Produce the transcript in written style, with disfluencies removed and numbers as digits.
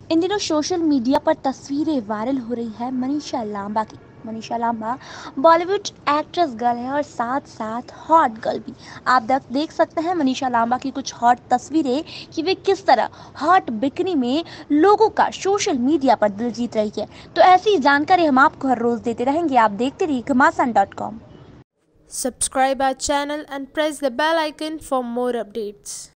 इन दिनों social media पर तस्वीरें वायरल हो रही है मनीषा लांबा की। Manisha Lamba Bollywood actress girl है और साथ साथ हॉट गर्ल भी। आप देख सकते हैं मनीषा लांबा की कुछ हॉट तस्वीरें कि वे किस तरह हॉट बिकनी में लोगों का सोशल मीडिया पर दिल जीत रही है। तो ऐसी जानकारी हम आपको हर रोज देते रहेंगे। आप देखते रहिए घमासान.com। Subscribe our channel and press the bell icon for more updates.